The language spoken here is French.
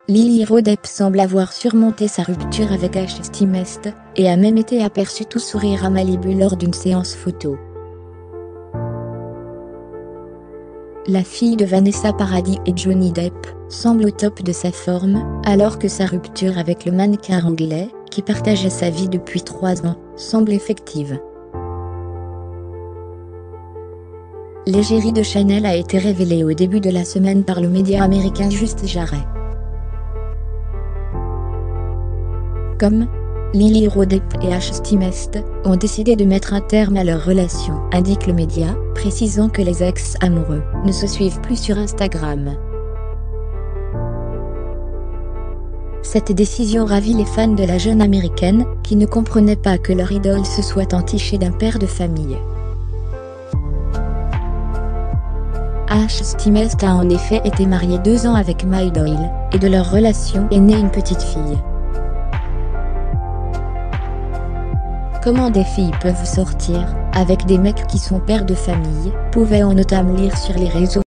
Lily Rose Depp semble avoir surmonté sa rupture avec Ashley Mest, et a même été aperçue tout sourire à Malibu lors d'une séance photo. La fille de Vanessa Paradis et Johnny Depp semble au top de sa forme, alors que sa rupture avec le mannequin anglais, qui partageait sa vie depuis 3 ans, semble effective. L'égérie de Chanel a été révélée au début de la semaine par le média américain Just Jared. Comme Lily Rose Depp et Ashley Mest ont décidé de mettre un terme à leur relation, indique le média, précisant que les ex-amoureux ne se suivent plus sur Instagram. Cette décision ravit les fans de la jeune américaine, qui ne comprenaient pas que leur idole se soit entichée d'un père de famille. Ashley Mest a en effet été mariée 2 ans avec Mike Doyle, et de leur relation est née une petite fille. Comment des filles peuvent sortir avec des mecs qui sont pères de famille, pouvait-on notamment lire sur les réseaux